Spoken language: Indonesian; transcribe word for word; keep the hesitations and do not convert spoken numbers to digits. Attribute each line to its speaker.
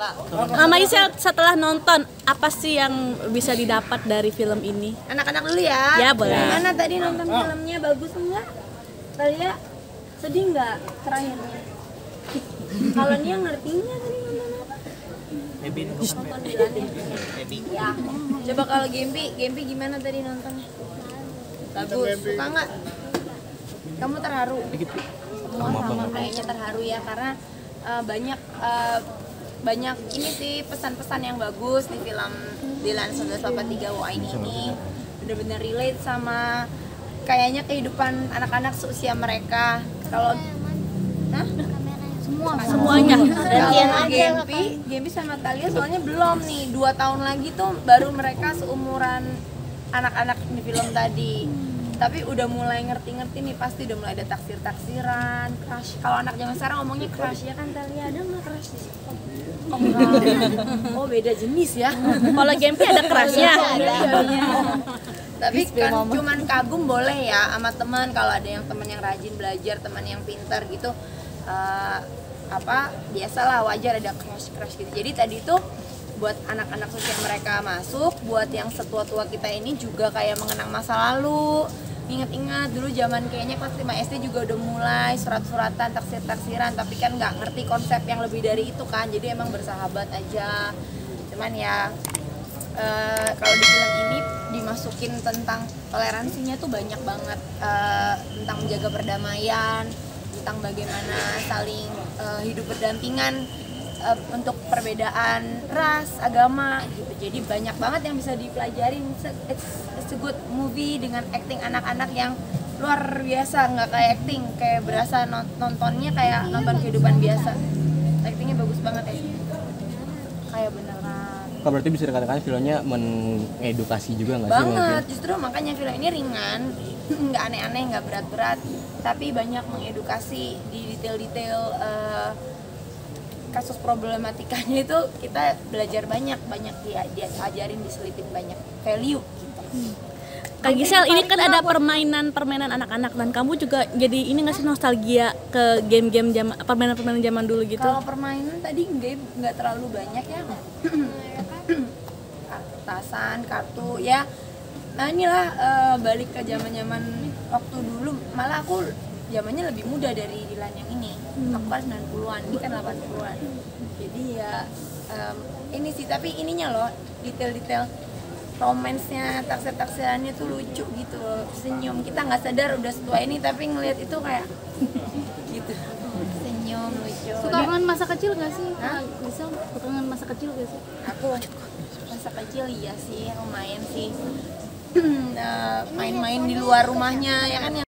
Speaker 1: Mama Isel, setelah nonton apa sih yang bisa didapat dari film ini?
Speaker 2: Anak-anak dulu ya.
Speaker 1: Ya boleh.
Speaker 2: Gimana tadi nonton filmnya, bagus enggak? Kalian sedih nggak terakhirnya? Kalau Nia ngertinya tadi nonton apa?
Speaker 3: Maybe
Speaker 2: Nonton Dilan ya. Coba kalau Gempi, Gempi gimana tadi nontonnya? Bagus. Suka nggak? Kamu terharu? Semua sama kayaknya terharu ya, karena uh, banyak uh, banyak ini sih pesan-pesan yang bagus di film Dilan seribu sembilan ratus delapan puluh tiga Wine ini. Bener-bener relate sama kayaknya kehidupan anak-anak seusia mereka. Kalau nah, semua
Speaker 1: Semuanya.
Speaker 2: kalau Gempi, Gempi sama Talia soalnya belum nih, dua tahun lagi tuh baru mereka seumuran anak-anak di film tadi. Tapi udah mulai ngerti-ngerti nih, pasti udah mulai ada taksir-taksiran, crush. Kalau anak zaman sekarang ngomongnya crush ya kan, Talia ada nggak crush di situ? Oh enggak. Oh beda jenis ya.
Speaker 1: Kalau Gempi ada crushnya.
Speaker 2: Tapi kan cuman kagum boleh ya sama teman, kalau ada yang teman yang rajin belajar, teman yang pintar gitu. Uh, apa biasalah, wajar ada crush-crush gitu. Jadi tadi tuh buat anak-anak sosial mereka masuk, buat yang setua-tua kita ini juga kayak mengenang masa lalu, ingat-ingat dulu zaman kayaknya kelas lima S D juga udah mulai surat-suratan, taksir-taksiran, tapi kan nggak ngerti konsep yang lebih dari itu kan, jadi emang bersahabat aja. Cuman ya uh, kalau di film ini dimasukin tentang toleransinya tuh banyak banget, uh, tentang menjaga perdamaian, tentang bagaimana saling uh, hidup berdampingan uh, untuk perbedaan ras, agama gitu. Jadi banyak banget yang bisa dipelajarin. It's, it's a good movie dengan acting anak-anak yang luar biasa, nggak kayak acting, kayak berasa nontonnya kayak nonton kehidupan biasa. Actingnya bagus banget ya, kayak beneran.
Speaker 3: Kok berarti bisa dikatakan filmnya mengedukasi juga nggak sih?
Speaker 2: Banget,
Speaker 3: Mungkin?
Speaker 2: justru makanya film ini ringan, nggak aneh-aneh, nggak berat-berat, tapi banyak mengedukasi di detail-detail uh, kasus problematikanya. Itu kita belajar banyak, banyak dia dia ajarin, diselipin banyak value gitu.
Speaker 1: Hmm. Kak Gisel, ini kan ada permainan-permainan anak-anak dan kamu juga jadi ini nggak sih nostalgia ke game-game zaman, permainan-permainan zaman dulu gitu?
Speaker 2: Kalau permainan tadi game nggak terlalu banyak ya, kertasan, kartu ya. Nah inilah uh, balik ke zaman-zaman waktu dulu, malah aku zamannya lebih muda dari Dilan yang ini. Hmm. Aku kan sembilan puluhan, ini kan delapan puluhan. Jadi ya um, ini sih, tapi ininya loh, detail-detail romansnya, taksir-taksirannya tuh lucu gitu loh. Senyum, kita nggak sadar udah setua ini tapi ngelihat itu kayak gitu. Senyum, lucu.
Speaker 4: Suka kangen masa kecil nggak sih?
Speaker 2: Hah?
Speaker 4: Bisa kangen masa kecil nggak sih?
Speaker 2: Aku masa kecil iya sih, lumayan sih. Main-main di luar rumahnya ya kan.